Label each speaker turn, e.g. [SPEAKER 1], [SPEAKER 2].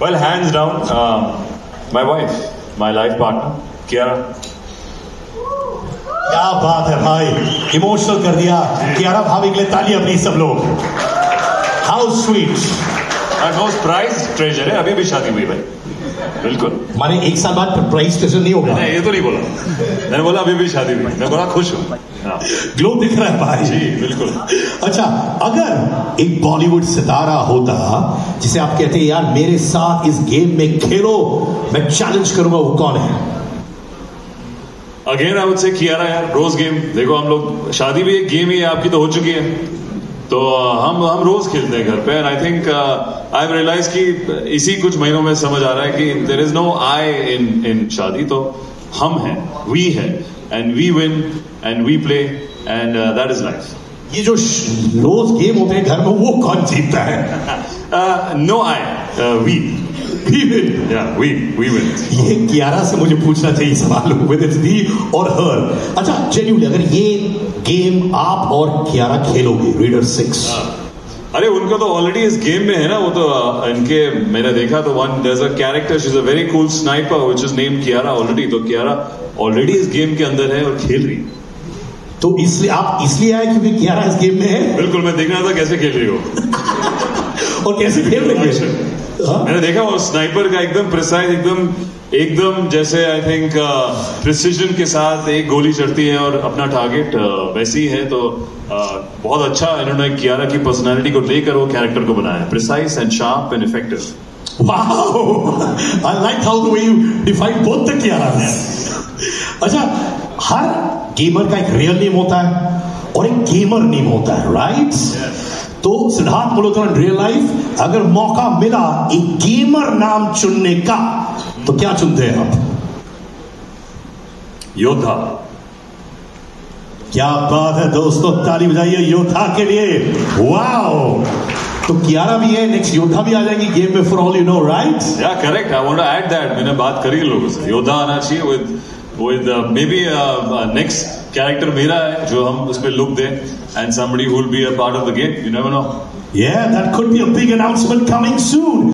[SPEAKER 1] Well, hands down, my wife, my life partner, Kiara.
[SPEAKER 2] क्या बात है भाई, इमोशनल कर दिया। कियारा भाभी के लिए तालियां प्लीज सब लोग। How sweet.
[SPEAKER 1] Most prize treasure है, अभी भी शादी हुई भाई। बिल्कुल।
[SPEAKER 2] माने एक साल बाद प्राइज ट्रेजर नहीं होगा?
[SPEAKER 1] नहीं, ये तो नहीं बोला, मैंने बोला अभी भी शादी हुई। मैं बड़ा खुश हूँ।
[SPEAKER 2] ग्लो दिख रहा है भाई।
[SPEAKER 1] जी बिल्कुल।
[SPEAKER 2] अच्छा, अगर एक बॉलीवुड सितारा होता जिसे आप कहते हैं यार मेरे साथ इस गेम में खेलो, मैं चैलेंज करूंगा, वो कौन है?
[SPEAKER 1] Again I would say Kiara यार। रोज गेम देखो, हम लोग, शादी भी एक गेम ही है, आपकी तो हो चुकी है, तो हम रोज खेलते हैं घर पे। And I think I realise कि इसी कुछ महीनों में समझ आ रहा है कि there is no I in shaadi. तो हम हैं, वी है, and we win and we play and that is life.
[SPEAKER 2] ये जो रोज गेम होते हैं घर में, वो कौन जीतता है?
[SPEAKER 1] No I, we win. या वी विन।
[SPEAKER 2] ये कियारा से मुझे पूछना चाहिए सवाल, विद इट्स दी और हर। अच्छा जेन्युइनली, अगर ये गेम आप और कियारा खेलोगे, रेडर 6,
[SPEAKER 1] अरे उनका तो ऑलरेडी इस गेम में है ना। वो तो इनके मैंने देखा तो there is a character, she is a very cool sniper which is named Kiara already. तो कियारा ऑलरेडी इस गेम के अंदर है और खेल रही।
[SPEAKER 2] तो इसलिए आप इसलिए आए क्योंकि कियारा इस गेम में है?
[SPEAKER 1] बिल्कुल, मैं देख रहा था कैसे खेल रही हो।
[SPEAKER 2] और कैसे खेल रही है?
[SPEAKER 1] मैंने देखा वो स्नाइपर का एकदम प्रिसाइज, एकदम जैसे आई थिंक प्रिसीजन के साथ एक गोली चढ़ती है और अपना टारगेट वैसे ही है। तो बहुत अच्छा इन्होंने कियारा की पर्सनालिटी को लेकर वो कैरेक्टर को बनाया, precise and sharp and effective.
[SPEAKER 2] Wow, I like how the way you define both the Kiaras. अच्छा, हर गेमर का एक रियल नेम होता है और एक गेमर नेम होता है, राइट? तो सिद्धार्थ मल्होत्रा, रियल लाइफ अगर मौका मिला एक गेमर नाम चुनने का, तो क्या चुनते हैं आप?
[SPEAKER 1] योद्धा।
[SPEAKER 2] क्या बात है दोस्तों, ताली बजाइए योद्धा के लिए। वाओ, तो कियारा भी है, नेक्स्ट योद्धा भी आ जाएंगी गेम में, for all you know, right?
[SPEAKER 1] Yeah correct, I want to add that. मैंने बात करी लोगों से, योद्धा आना चाहिए with maybe next character मेरा है जो हम उसमें look दें, and somebody who will be a part of the game. You never know.
[SPEAKER 2] Yeah, that could be a big announcement coming soon.